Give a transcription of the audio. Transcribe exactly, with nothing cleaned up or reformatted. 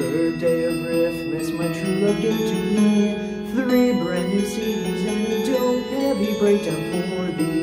Third day of Riffmas, my true love gave to me three brand new C Ds and a dope heavy breakdown for thee.